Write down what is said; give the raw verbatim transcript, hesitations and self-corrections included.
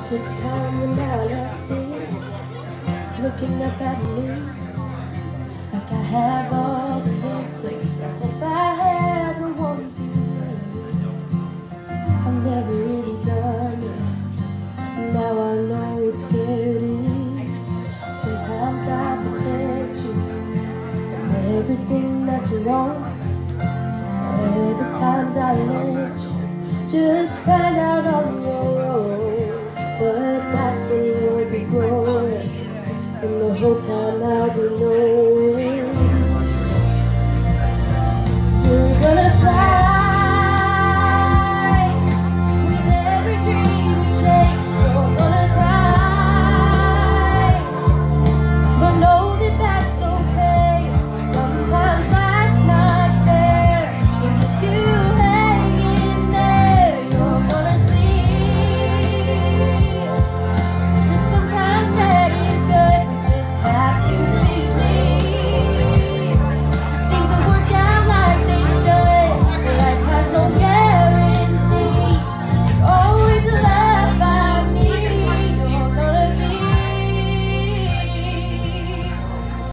Six pound analysis, looking up at me like I have all the answers. I hope I have the one to I've never really done this. Now I know it's scary. Sometimes I protect you from everything that's wrong. Other times I let you just find out on your own. But that's when you'll be growing, and the whole time I'll be knowing